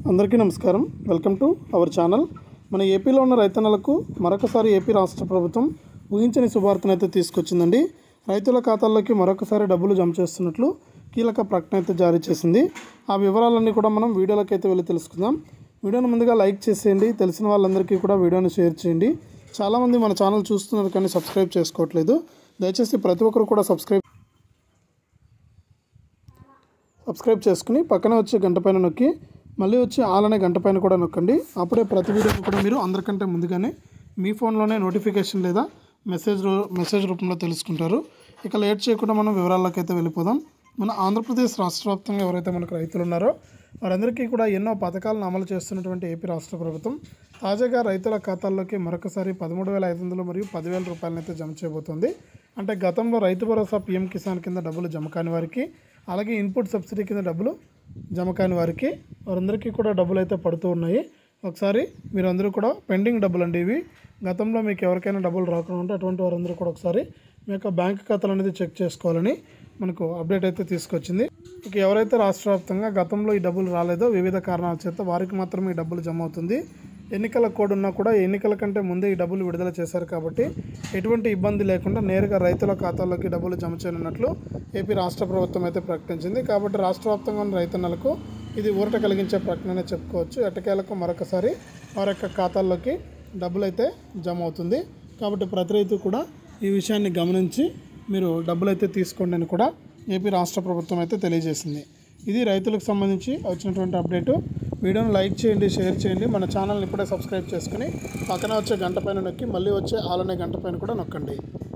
అందరికీ నమస్కారం. Welcome to our channel. మన ఏపీలో ఉన్న రైతన్నలకు మరొకసారి ఏపీ రాష్ట్ర ప్రభుత్వం ఊహించని శుభార్తను అయితే తీసుకొచ్చిందండి. రైతుల ఖాతాల్లోకి మరొకసారి డబ్బులు జమ చేస్తున్నట్లు కీలక ప్రకటన అయితే జారీ చేసింది. ఆ వివరాలన్నీ కూడా మనం వీడియోలోకి అయితే వెళ్ళి తెలుసుకుందాం. వీడియోను ముందుగా లైక్ చేసేయండి. తెలిసిన వాళ్ళందరికీ కూడా వీడియోని షేర్ చేయండి. చాలామంది మన ఛానల్ చూస్తున్నారు కానీ సబ్స్క్రైబ్ చేసుకోవట్లేదు. దయచేసి ప్రతి ఒక్కరు కూడా సబ్స్క్రైబ్ చేసుకుని పక్కనే వచ్చే గంట పైన నొక్కి మళ్ళీ వచ్చి ఆల్ అనే గంట పైన కూడా నొక్కండి. అప్పుడే ప్రతి వీడియోని కూడా మీరు అందరికంటే ముందుగానే మీ ఫోన్లోనే నోటిఫికేషన్ లేదా మెసేజ్ రూపంలో తెలుసుకుంటారు. ఇక లేట్ చేయకుండా మనం వివరాల్లోకి అయితే వెళ్ళిపోదాం. మన ఆంధ్రప్రదేశ్ రాష్ట్ర వ్యాప్తంగా ఎవరైతే మనకు రైతులు ఉన్నారో వారందరికీ కూడా ఎన్నో పథకాలను అమలు చేస్తున్నటువంటి ఏపీ రాష్ట్ర ప్రభుత్వం తాజాగా రైతుల ఖాతాల్లోకి మరొకసారి 13,500 మరియు 10,000 రూపాయలను అయితే జమ చేయబోతోంది. అంటే గతంలో రైతు భరోసా పీఎం కిసాన్ కింద డబ్బులు జమ కాని వారికి, అలాగే ఇన్పుట్ సబ్సిడీ కింద డబ్బులు జమ కాని వారికి వారందరికీ కూడా డబ్బులు అయితే పడుతూ ఉన్నాయి. ఒకసారి మీరందరూ కూడా పెండింగ్ డబ్బులు అండి ఇవి. గతంలో మీకు ఎవరికైనా డబ్బులు రాకుండా ఉంటే అటువంటి వారందరూ కూడా ఒకసారి మీ యొక్క బ్యాంక్ ఖాతాలు అనేది చెక్ చేసుకోవాలని మనకు అప్డేట్ అయితే తీసుకొచ్చింది. ఇక ఎవరైతే రాష్ట్ర వ్యాప్తంగా గతంలో ఈ డబ్బులు రాలేదో వివిధ కారణాల చేత వారికి మాత్రమే ఈ డబ్బులు జమ అవుతుంది. ఎన్నికల కోడ్ ఉన్నా కూడా ఎన్నికల కంటే ముందే ఈ డబ్బులు విడుదల చేశారు కాబట్టి ఎటువంటి ఇబ్బంది లేకుండా నేరుగా రైతుల ఖాతాల్లోకి డబ్బులు జమ చేయనున్నట్లు ఏపీ రాష్ట్ర ప్రభుత్వం అయితే ప్రకటించింది. కాబట్టి రాష్ట్ర వ్యాప్తంగా ఉన్న రైతన్నలకు ఇది ఊరట కలిగించే ప్రకటన చెప్పుకోవచ్చు. ఎట్టకేలకు మరొకసారి వారి యొక్క ఖాతాల్లోకి డబ్బులు అయితే జమ అవుతుంది. కాబట్టి ప్రతి రైతు కూడా ఈ విషయాన్ని గమనించి మీరు డబ్బులు అయితే తీసుకోండి అని కూడా ఏపీ రాష్ట్ర ప్రభుత్వం అయితే తెలియజేసింది. ఇది రైతులకు సంబంధించి వచ్చినటువంటి అప్డేటు. వీడియోను లైక్ చేయండి, షేర్ చేయండి. మన ఛానల్ని ఇప్పుడే సబ్స్క్రైబ్ చేసుకుని పక్కన వచ్చే గంట పైన నొక్కి మళ్ళీ వచ్చే ఆల్ అనే గంట పైన కూడా నొక్కండి.